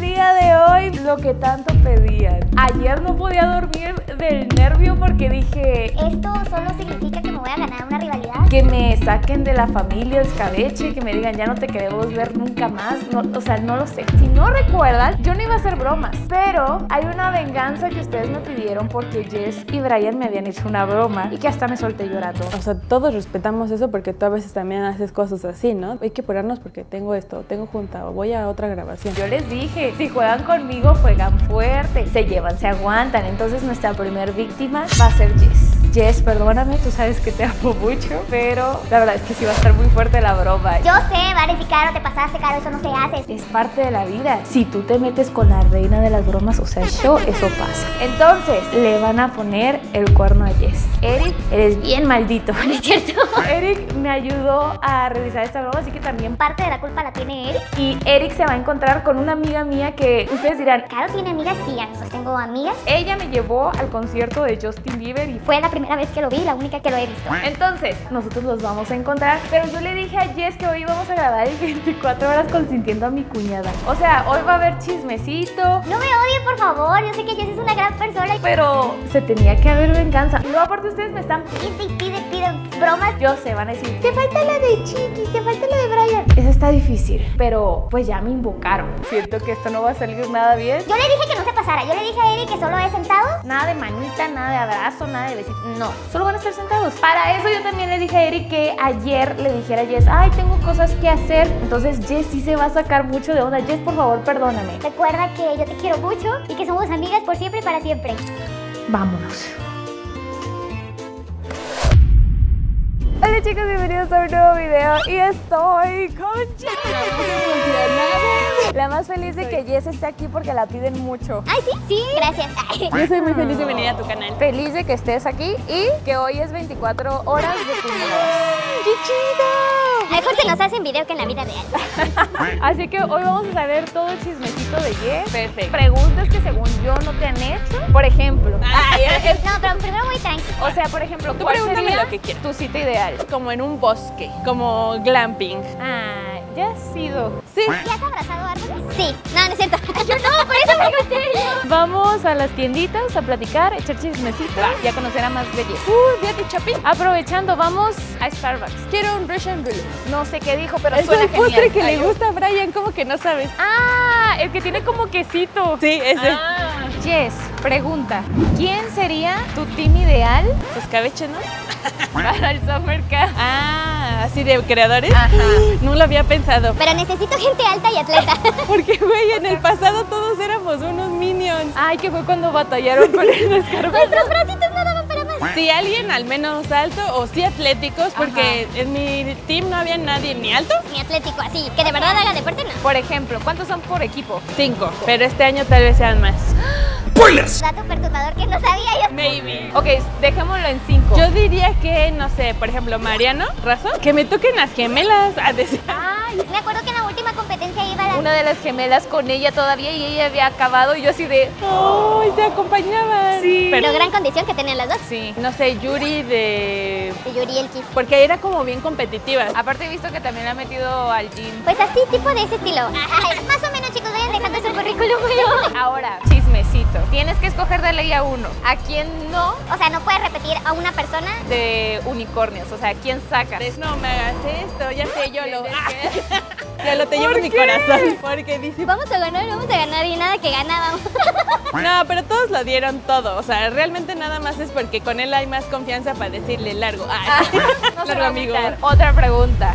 el día de hoy lo que tanto pedían. Ayer no podía dormir del nervio porque dije, ¿esto solo significa que me voy a ganar una rivalidad? que me saquen de la familia Escabeche, que me digan ya no te queremos ver nunca más. No, o sea, no lo sé. Si no recuerdan, yo no iba a hacer bromas, pero hay una venganza que ustedes me pidieron porque Jess y Brian me habían hecho una broma y que hasta me solté llorando. O sea, todos respetamos eso porque tú a veces también haces cosas así, ¿no? Hay que apurarnos porque tengo esto, tengo junta o voy a otra grabación. Yo les dije, si juegan conmigo, juegan fuerte, se llevan, se aguantan. Entonces nuestra primer víctima va a ser Jess. Jess, perdóname, tú sabes que te amo mucho, pero la verdad es que sí va a estar muy fuerte la broma. Yo sé, Vares y Caro, te pasaste, Caro, eso no se hace. Es parte de la vida. Si tú te metes con la reina de las bromas, o sea, eso pasa. Entonces, le van a poner el cuerno a Jess. Eric, eres bien maldito. ¿No es cierto? Eric me ayudó a revisar esta broma, así que también Parte de la culpa la tiene Eric. y Eric se va a encontrar con una amiga mía que ustedes dirán, Caro tiene amigas, sí, amigos, tengo amigas. ella me llevó al concierto de Justin Bieber y Fue la primera vez que lo vi, la única que lo he visto. entonces, nosotros los vamos a encontrar, pero yo le dije a Jess que hoy vamos a grabar el 24 horas consintiendo a mi cuñada. O sea, hoy va a haber chismecito, No me odien, por favor, yo sé que Jess es una gran persona. pero se tenía que haber venganza. Y luego aparte ustedes me están... Piden bromas. Yo sé, van a decir, Te falta la de Chiqui, te falta la de Brian. eso está difícil, pero pues ya me invocaron. Siento que esto no va a salir nada bien. Yo le dije que no se pasara, yo le dije a Eric que solo he sentado. Nada de manita, nada de abrazo, nada de besito. No, solo van a estar sentados. Para eso yo también le dije a Eric que ayer le dijera a Jess, ay, tengo cosas que hacer. Entonces Jess sí se va a sacar mucho de onda. Jess, por favor, perdóname. Recuerda que yo te quiero mucho y que somos amigas por siempre y para siempre. Vámonos. Hola chicos, bienvenidos a un nuevo video y estoy con Jess. La más feliz de que Jess esté aquí porque la piden mucho. Ay, sí, sí, gracias. Yo soy muy feliz de venir a tu canal. Feliz de que estés aquí y que hoy es 24 horas de cuñadas. ¡Qué chido! Mejor se nos hace en video que en la vida real. Así que hoy vamos a saber todo el chismecito de Jess. Perfecto. Preguntas que según yo no te han hecho. Por ejemplo. No, pero primero muy tranqui. O sea, por ejemplo, Tú ¿cuál pregúntame sería lo que quieras. tu cita ideal? Como en un bosque, como glamping. Ah, ya has sido. Sí. ¿Ya has abrazado árboles? Sí. No, no es cierto. Yo no, por eso pregunté yo. Vamos a las tienditas a platicar, echar chismecito y a conocer a más de Jess. Fíjate, Chapi. Aprovechando, vamos a Starbucks. Quiero un Russian Roulette. No sé qué dijo, pero Es suena el postre genial. que Ay, le gusta a Brian, ¿cómo que no sabes? Ah, el que tiene como quesito. Sí, ese. Jess, pregunta, ¿quién sería tu team ideal Escabeche, ¿no? para el Summer Camp? Ah, así de creadores. Ajá. No lo había pensado. Pero necesito gente alta y atleta. Porque, güey, en el pasado todos éramos unos minions. Ay, que fue cuando batallaron con el escarbón. Nuestros bracitos no daban para más. Si alguien al menos alto o sí atléticos, porque en mi team no había nadie ni alto. Ni atlético así, que de verdad haga deporte, no. Por ejemplo, ¿cuántos son por equipo? 5, pero este año tal vez sean más. Dato perturbador que no sabía yo. Maybe. Ok, dejémoslo en 5. Yo diría que, no sé, por ejemplo, Mariano, Razo, que me toquen las gemelas. A decir. Ay, me acuerdo que en la última competencia iba la... Una de las gemelas con ella todavía y ella había acabado y yo así de... ¡Ay, se acompañaban! Sí. Pero gran condición que tenían las dos. Sí. No sé, Yuri de... De Yuri y el Kif. Porque era como bien competitiva. Aparte he visto que también la ha metido al gym. Pues así, tipo de ese estilo. Ay, más o menos, chicos, vayan dejando su currículum, pero... Ahora, chismecito. Tienes que escoger de ley a uno. ¿A quién no? O sea, no puedes repetir a una persona. De unicornios. O sea, ¿a quién sacas? No me hagas esto, ya sé, yo lo... Ya lo te llevo en mi corazón. Porque dice... Vamos a ganar y nada que ganábamos. No, pero todos lo dieron todo. O sea, realmente nada más es porque con él hay más confianza para decirle largo. No se Largo, va a amigo. quitar. Otra pregunta.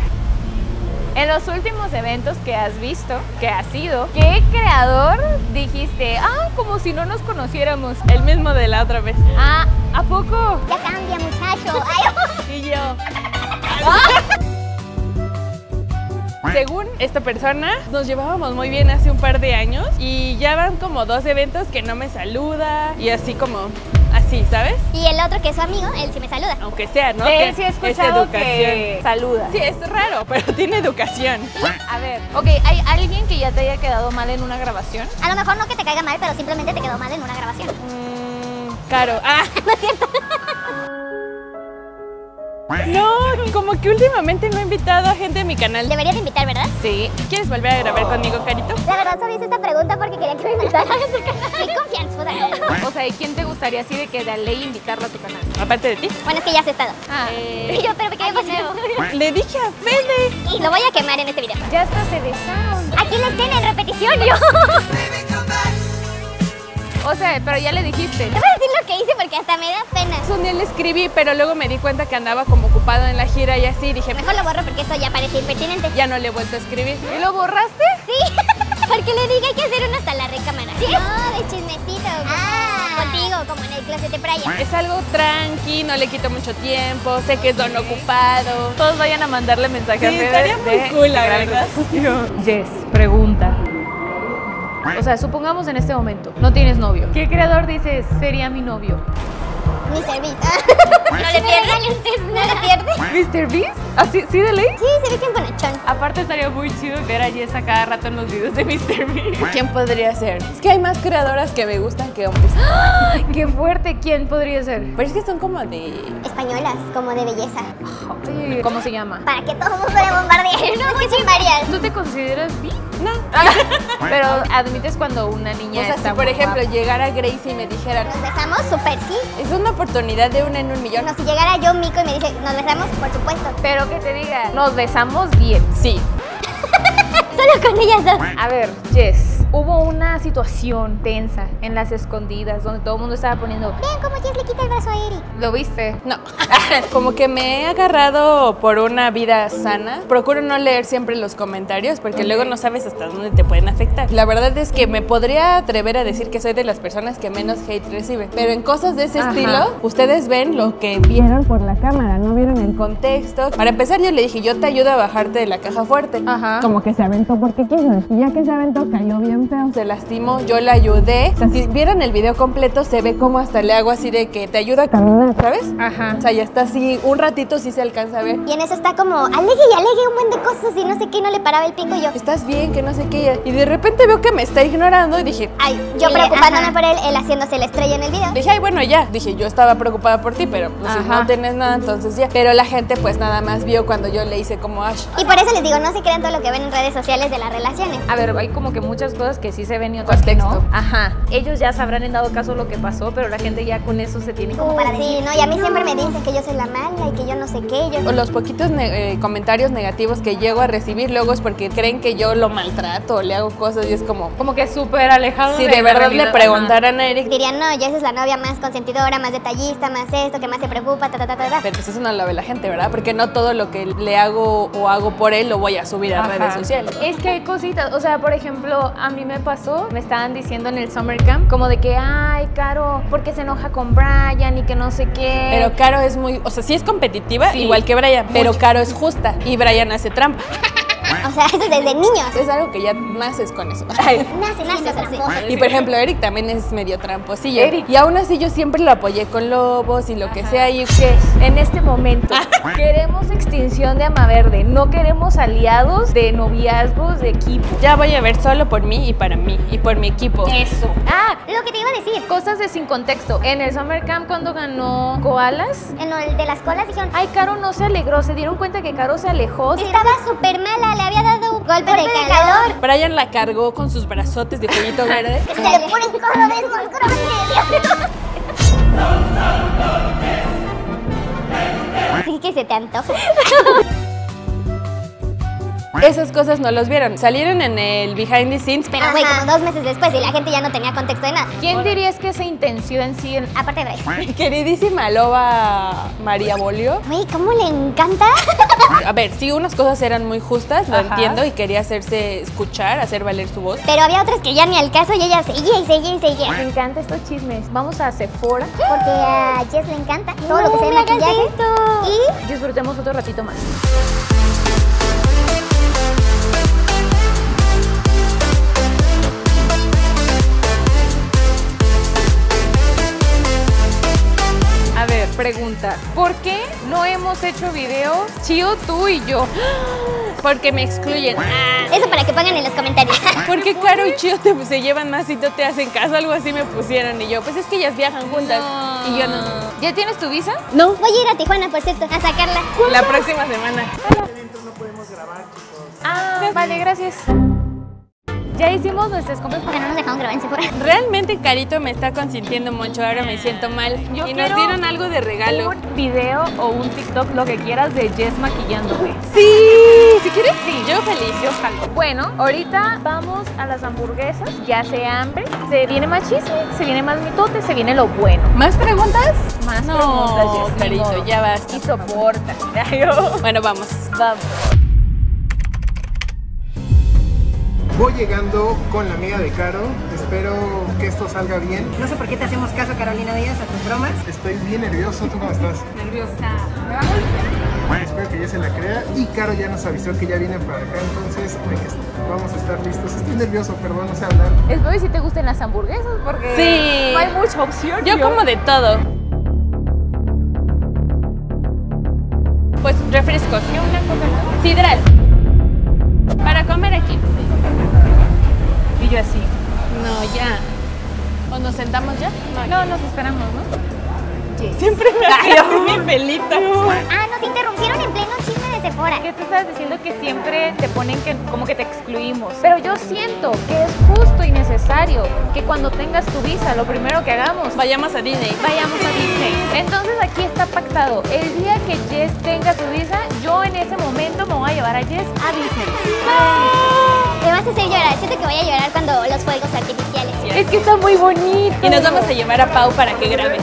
En los últimos eventos que has visto, que has ido, ¿qué creador dijiste? Ah, como si no nos conociéramos. El mismo de la otra vez. Ah, ¿a poco? Ya cambia, muchacho. Ay, Y yo... Según esta persona, nos llevábamos muy bien hace un par de años y ya van como 2 eventos que no me saluda y así como, así, ¿sabes? y el otro que es su amigo, él sí me saluda. Aunque sea, ¿no? De Que él sí he es escuchado que saluda. Sí, es raro, pero tiene educación. A ver, ok, ¿hay alguien que ya te haya quedado mal en una grabación? A lo mejor no que te caiga mal, pero simplemente te quedó mal en una grabación. Caro. Ah, No es cierto. no, como que últimamente no he invitado a gente a mi canal. Deberías de invitar, ¿verdad? Sí. ¿Quieres volver a grabar conmigo, Carito? La verdad solo hice esta pregunta porque quería que me invitaran a su canal. Qué confianzuda. O sea, ¿y quién te gustaría así de que de ley invitarlo a tu canal? Aparte de ti. Bueno, es que ya has estado. Ah, Yo, pero me quedé pasado. Le dije a Fede. Y lo voy a quemar en este video. ya hasta se besaron. Aquí la escena en repetición, yo. O sea, pero ya le dijiste. Te voy a decir lo que hice porque hasta me da pena. Un día le escribí, pero luego me di cuenta que andaba como ocupado en la gira y así. Dije, Mejor lo borro porque esto ya parece impertinente. ya no le he vuelto a escribir. ¿Y lo borraste? Sí, porque le dije hay que hacer uno hasta la recámara. ¿Sí? No, de chismecito. Contigo, como en el closet de playa. Es algo tranqui, no le quito mucho tiempo, sé que es don ocupado. Todos vayan a mandarle mensaje a Sí, Fede estaría muy de cool, la Gran verdad. Exposición. Yes, pregunta. O sea, supongamos en este momento, no tienes novio. ¿Qué creador dices sería mi novio? Mr. Beast. No le pierdes. No le pierdes. ¿Mr. Beast? ¿Así, sí de ley? Sí, se ve que es bonachón. Aparte estaría muy chido ver a Jess a cada rato en los videos de Mr. Beast. ¿Quién podría ser? Es que hay más creadoras que me gustan que hombres. ¡Qué fuerte! ¿Quién podría ser? Pero es que son como de... Españolas, como de belleza. Ay, ¿cómo se llama? Para que todo el mundo le bombardee. No, es que son varias. ¿Tú te consideras bi? No. Pero admites cuando una niña O sea, está si por muy ejemplo guapa. llegara Gracie y me dijera, Nos besamos, súper sí. es una oportunidad de una en un millón. No, si llegara yo, Mico, y me dice, nos besamos, por supuesto. Pero que te diga, nos besamos bien. Sí. Solo con ellas dos. A ver, Jess, hubo una situación tensa en las escondidas donde todo el mundo estaba poniendo. Vean cómo Jess le quita el brazo a Eric. ¿Lo viste? No. Como que me he agarrado por una vida sana. Procuro no leer siempre los comentarios porque luego no sabes hasta dónde te pueden afectar. La verdad es que me podría atrever a decir que soy de las personas que menos hate recibe. Pero en cosas de ese Ajá. estilo, ustedes ven lo que vieron por la cámara, no vieron el contexto. Para empezar, yo le dije, yo te ayudo a bajarte de la caja fuerte. Ajá. Como que se aventó porque quiso. Y ya que se aventó, cayó bien feo. Se lastimó, yo la ayudé. O sea, si vieran el video completo, se ve como hasta le hago así de que te ayuda a caminar, ¿sabes? Ajá. O sea, ya está así, un ratito sí se alcanza a ver. Y en eso está como, alegue y alegue un buen de cosas y no sé qué, y no le paraba el pico y yo. Estás bien, que no sé qué. Y de repente veo que me está ignorando y dije, Ay, yo preocupándome por él haciéndose la estrella en el video. dije, ay, bueno, ya. Dije, yo estaba preocupada por ti, pero pues, si Ajá. no tienes nada, entonces ya. Pero la gente pues nada más vio cuando yo le hice como Ash. Y por eso les digo, no se crean todo lo que ven en redes sociales de las relaciones. A ver, hay como que muchas cosas que sí se ven y otras que no. Contexto. Ajá. Ellos ya sabrán en dado caso lo que pasó, pero la gente ya con eso se tiene como para Sí, decir. no, y a mí siempre me dicen que yo soy la mala y que yo no sé qué. O los poquitos comentarios negativos que llego a recibir luego es porque creen que yo lo maltrato o le hago cosas y es como que súper alejado si de de la verdad realidad. le preguntaran a Eric, Dirían, no, Jess es la novia más consentidora, más detallista, más esto, que más se preocupa, ta. pero pues eso no lo ve la gente, ¿verdad? Porque no todo lo que le hago o hago por él lo voy a subir a Ajá. redes sociales. Es que hay cositas, o sea, por ejemplo, a mí me pasó, me estaban diciendo en el Summer Camp, como de que, ay, Caro, porque se enoja con Brian y que no sé qué. Pero Caro es muy, o sea, sí es competitiva, Sí. igual que Brian, pero Caro es justa y Brian hace trampa. O sea, eso es desde niños. Es algo que ya naces con eso. Naces así. Y por ejemplo, Eric también es medio tramposillo. Eric. Y aún así yo siempre lo apoyé con lobos y lo que sea. Y En este momento queremos extinción de Amaverde, no queremos aliados de noviazgos, de equipo. ya voy a ver solo por mí y por mi equipo. Eso. Ah, lo que te iba a decir. Cosas de sin contexto. En el Summer Camp cuando ganó Koalas, En el de las colas dijeron, ay, Caro no se alegró, se dieron cuenta que Caro se alejó. estaba súper mala, le había dado un golpe de calor. Brian la cargó con sus brazotes de juguito verde. Se le ponen cada vez más grandes. Así que se te antoja. Esas cosas no los vieron. Salieron en el behind the scenes, pero Pero güey, como 2 meses después y la gente ya no tenía contexto de nada. ¿Quién dirías que se intenció en sí? Aparte de Bryce. mi queridísima loba María Bolio. Güey, ¿cómo le encanta? A ver, sí, unas cosas eran muy justas, lo Ajá. entiendo, y quería hacerse escuchar, hacer valer su voz. Pero había otras que ya ni al caso y ella seguía y seguía y seguía. Me encantan estos chismes. Vamos a Sephora Porque a Jess le encanta todo lo que sea de maquillaje. y disfrutemos otro ratito más. A ver, pregunta. ¿Por qué no hemos hecho video Chio, tú y yo? Porque me excluyen. Eso para que pongan en los comentarios. Porque Caro y Chio se llevan más y no te hacen caso, algo así me pusieron. Y yo, pues es que ellas viajan juntas. Y yo no. ¿Ya tienes tu visa? No, Voy a ir a Tijuana, por cierto, a sacarla. la próxima semana. Ah, vale, gracias. Ya hicimos nuestras compras. Porque no nos dejaron grabar en Sephora. Realmente Carito me está consintiendo mucho, ahora me siento mal. Yo Y nos quiero dieron algo de regalo. Un video o un TikTok, lo que quieras, de Jess maquillándome. Sí, si quieres, Sí. yo feliz. Yo jalo. Bueno, ahorita vamos a las hamburguesas. Ya se hambre. Se viene más chisme, se viene más mitote, se viene lo bueno. ¿Más preguntas? Más No, preguntas, Jess, ni Carito, modo. ya basta. Y soporta. Bueno, vamos. Vamos. Voy llegando con la amiga de Caro. Espero que esto salga bien. No sé por qué te hacemos caso, Carolina Díaz, a tus bromas. Estoy bien nervioso. ¿Tú cómo estás? Nerviosa. Espero que ya se la crea. Y Caro ya nos avisó que ya viene para acá. Entonces vamos a estar listos. Estoy nervioso, perdón, no sé hablar. Espero que si te gusten las hamburguesas porque Sí. no hay mucha opción. Yo como de todo. Pues refrescos. ¿Y una Coca-Cola? Sidral. Para comer aquí. Y yo así. No, ya. ¿O nos sentamos ya? No, nos esperamos, ¿no? Siempre me hace así mi pelito. Ah, nos interrumpieron en pleno chisme de Sephora. ¿Qué tú estabas diciendo que siempre te ponen que como que te excluimos? Pero yo siento que es justo y necesario que cuando tengas tu visa, lo primero que hagamos, Vayamos a Disney. vayamos a Disney. Entonces aquí está pactado. El día que Jess tenga su visa, yo en ese momento me voy a llevar a Jess a Disney. Te vas a hacer llorar. Siento que voy a llorar cuando los fuegos artificiales. Es que está muy bonito. Y nos vamos a llevar a Pau para que grabe.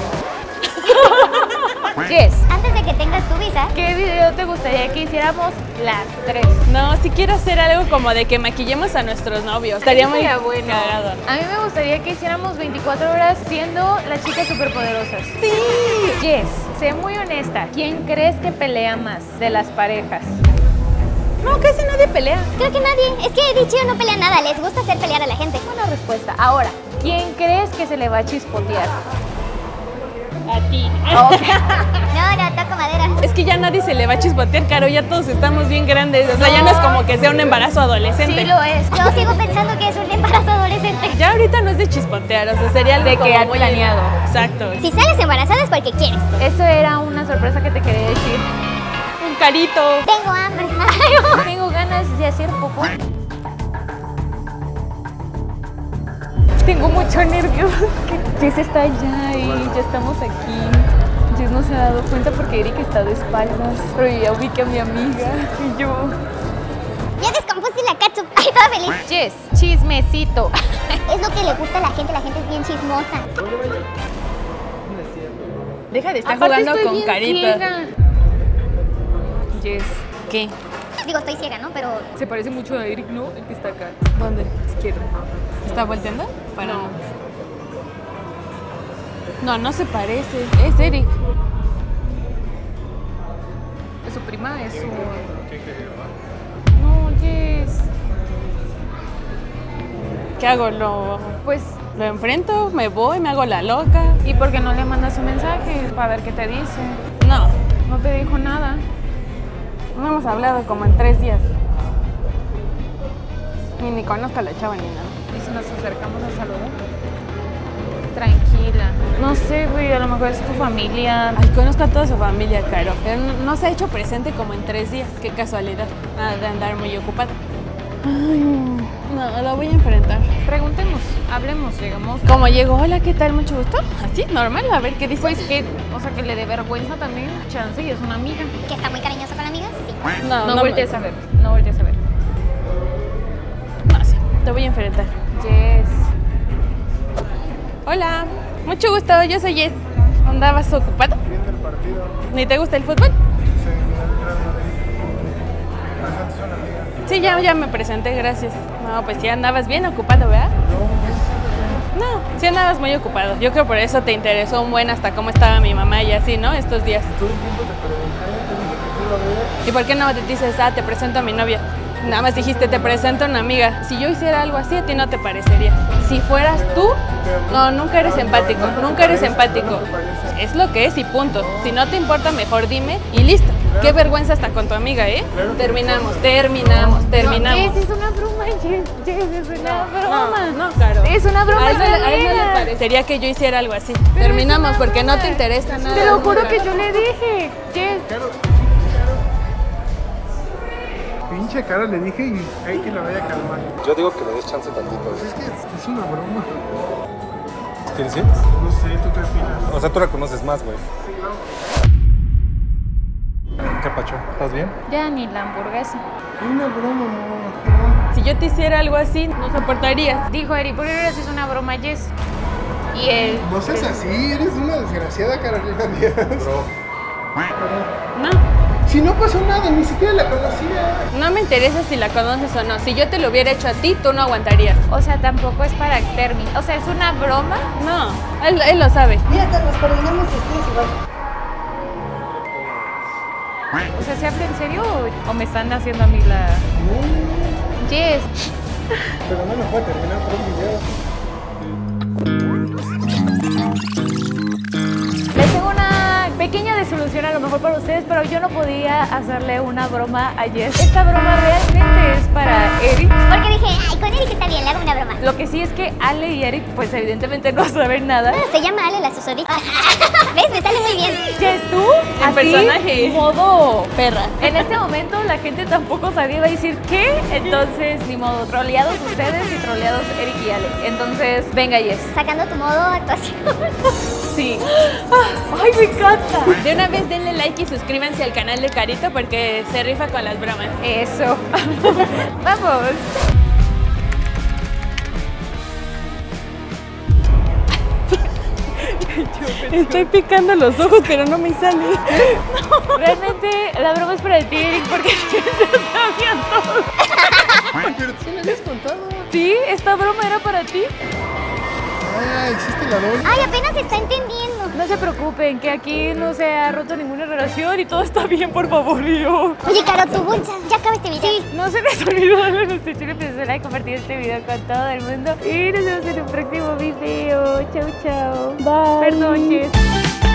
Jess, Antes de que tengas tu visa, ¿qué video te gustaría que hiciéramos las tres? No, si quiero hacer algo como de que maquillemos a nuestros novios. Estaría muy bueno. cagado. A mí me gustaría que hiciéramos 24 horas siendo las chicas superpoderosas. Sí. Jess, sé muy honesta. ¿Quién crees que pelea más de las parejas? No, casi nadie pelea. creo que nadie. Es que Dichio no pelea nada. Les gusta hacer pelear a la gente. Buena respuesta. Ahora, ¿quién crees que se le va a chispotear? A ti. No, toco madera. Es que ya nadie se le va a chispotear, Caro, ya todos estamos bien grandes. O sea, ya no es como que sea un embarazo adolescente. Sí lo es. Yo sigo pensando que es un embarazo adolescente. Ya ahorita no es de chispotear, o sea, sería algo De que como han muy planeado. Exacto. Si sales embarazada es porque quieres. Eso era una sorpresa que te quería decir. Un Carito. Tengo hambre. Tengo ganas de hacer popó. Tengo mucho nervios. Jess está allá y ya estamos aquí. Jess no se ha dado cuenta porque Eric está de espaldas. Pero yo ya ubiqué a mi amiga y yo. Ya descompuse la catsup. Ay, toda feliz. Jess, chismecito. Es lo que le gusta a la gente es bien chismosa. Deja de estar Aparte jugando estoy con bien Carito. ciega. Jess, ¿Qué? Digo, estoy ciega, ¿no? Pero se parece mucho a Eric, ¿no? El que está acá. ¿Dónde? Izquierda. ¿Está volteando? Para. No. No, no se parece. Es Eric. Es su prima, es su. No, Jess. ¿Qué hago? Pues, ¿Lo enfrento? ¿Me voy? ¿Me hago la loca? ¿y por qué no le mandas un mensaje para ver qué te dice? No, No te dijo nada. no hemos hablado como en 3 días. Ni conozco a la chava ni nada. ¿Y si nos acercamos a saludar? Tranquila. No sé, güey, a lo mejor es tu familia. Ay, conozco a toda su familia, Caro. Pero no se ha hecho presente como en 3 días. Qué casualidad. Nada de andar muy ocupada. Ay, no, la voy a enfrentar. Preguntemos, hablemos, llegamos. Como llegó, hola, ¿qué tal? Mucho gusto. Así, normal, a ver qué dice. Pues que, o sea, que le dé vergüenza también, chance, y es una amiga. que está muy cariñoso con la amiga, sí. No voltees a ver, no voltees a ver. No, sí, te voy a enfrentar. Jess. Hola, mucho gusto, yo soy Jess. ¿Andabas ocupado? Viendo el partido, ¿Ni te gusta el fútbol? se eliminó el Real Madrid. Presentes a una amiga. Sí, ya me presenté, gracias. No, pues sí andabas bien ocupado, ¿verdad? No, sí andabas muy ocupado. Yo creo por eso te interesó un buen hasta cómo estaba mi mamá y así, ¿no? Estos días. Todo el tiempo te pregunté, te dije que te iba a ver. ¿Y por qué no te dices, te presento a mi novia? Nada más dijiste, te presento a una amiga. Si yo hiciera algo así, a ti no te parecería. Si fueras tú, no, nunca eres empático, nunca eres empático. Es lo que es y punto. Si no te importa, mejor dime y listo. Qué vergüenza hasta con tu amiga, ¿eh? Terminamos. No, Jess, es una broma, Jess, es una broma. No, claro. Es una broma, A él no le amiga. parecería que yo hiciera algo así. Terminamos porque no te interesa nada. Te lo juro nunca. que yo le dije, Jess. Pinche cara le dije y hay que la vaya a calmar. Yo digo que le des chance tantito. Pues es que es una broma. ¿Quién sí? No sé, ¿tú qué opinas? O sea, tú la conoces más, güey. ¿Qué pacho? ¿Estás bien? Ya ni la hamburguesa. Una broma, amor. Si yo te hiciera algo así, no soportarías. Dijo Eric, ¿por qué no le haces una broma a Jess? Y él... No seas así, eres una desgraciada, Carolina Díaz. Bro. No, Si no pasó nada, ni siquiera la conocía. no me interesa si la conoces o no. Si yo te lo hubiera hecho a ti, tú no aguantarías. O sea, tampoco es para terminar. O sea, es una broma. No, él lo sabe. Mira, nos coordinamos ustedes igual. O sea, ¿se habla en serio o me están haciendo a mí la... Jess. Pero no me puede terminar por un video. Les tengo una pequeña desilusión a lo mejor para ustedes, pero yo no podía hacerle una broma a Jess. Esta broma realmente es para Eric. Porque dije, ay, con Eric está bien, le hago una broma. Lo que sí es que Ale y Eric, pues evidentemente no saben nada. Se llama Ale la susodicha. ¿Ves? Me sale muy bien. Jess, tú, En así, personaje. modo perra. En este momento la gente tampoco sabía, iba a decir ¿qué? Entonces, ni modo, troleados ustedes y troleados Eric y Ale. Entonces, venga Jess. Sacando tu modo actuación. Sí. ¡Ay, me encanta! De una vez denle like y suscríbanse al canal de Carito porque se rifa con las bromas. Eso. Vamos. Estoy picando los ojos, pero no me sale. Realmente la broma es para ti, Eric, porque ya sabían todo. Pero tú me habías contado. Sí, esta broma era para ti. Ah, existe la doble. Ay, apenas se está entendiendo. No se preocupen, que aquí no se ha roto ninguna relación y todo está bien, por favor, yo. Oye, Caro, tu bolsa. Ya acaba este video. Sí. No se les olvide darle a nuestro chile y compartir este video con todo el mundo. Y nos vemos en un próximo video. Chau, chau. Bye. Perdón, Jess.